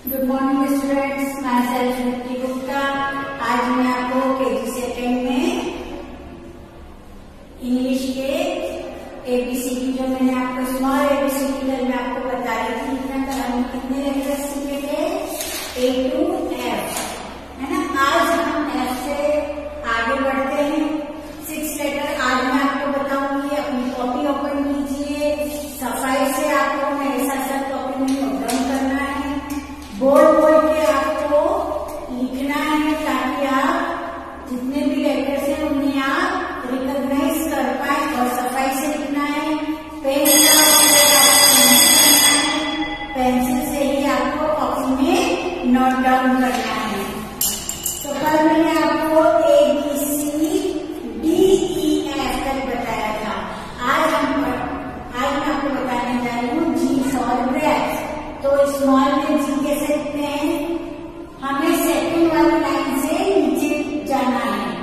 Good morning students, मैं सरस्वती गुप्ता। आज मैं आपको केजी सेकेंड में इंग्लिश के एबीसीडी, जो मैंने आपको स्मॉल एबीसीडी कल मैं आपको बता रही थी, हम कितने लेटर्स सीखे थे, A to F, है ना। आज हम F से आगे बढ़ते हैं। 6 लेटर आज मैं आपको बताऊंगी। अपनी कॉपी ओपन कीजिए, सफाई से आपको मेरे साथ साथ कॉपी में नोट डाउन करना है, बोल के आपको लिखना है, ताकि आप जितने भी लेटर्स हैं उन्हें आप रिकॉग्नाइज कर पाए, और सफाई से लिखना है। पेंसिल से ही आपको कॉपी में नोट डाउन करना है। तो कल मैंने आपको ABCDEF तक बताया था। आज मैं आपको बताने जा रही हूँ G फॉर ग्रेप्स। तो स्मॉल में G कैसे लिखते हैं, हमें सेकंड वाली लाइन से नीचे जाना है।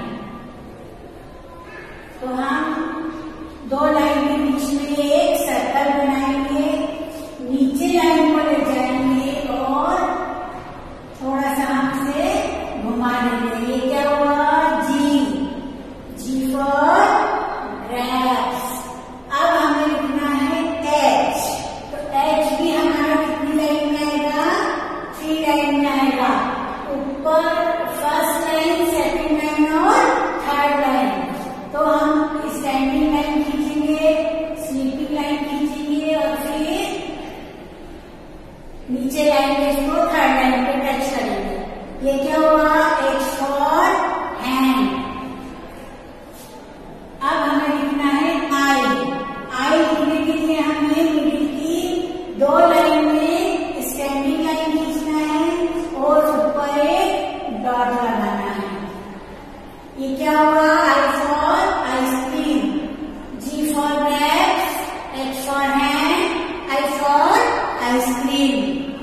तो हम 2 लाइन के बीच में एक सर्कल बनाएंगे, नीचे लाइन को ले जाएंगे और थोड़ा सा हमसे घुमा देंगे। ये क्या हुआ, G फॉर ग्रेप्स। अब हमें लिखना है H। तो H भी हमारा कितनी लाइन में आएगा, 3 लाइन में आएगा। ऊपर फर्स्ट लाइन, सेकंड लाइन और थर्ड लाइन। तो हम स्टैंडिंग लाइन खींचेंगे, स्लीपिंग लाइन खींचेंगे और फिर नीचे लाइन में इसको थर्ड लाइन पे टच करेंगे। ये क्या हुआ, H फॉर हैंड। अब हमें लिखना है I लिखने के लिए हमें मिडिल की 2 लाइन में स्टैंडिंग लाइन खींचना है और ऊपर एक डॉट लगाना है। ये क्या हुआ, I for ice cream, G for grapes, H for hand, I for ice cream.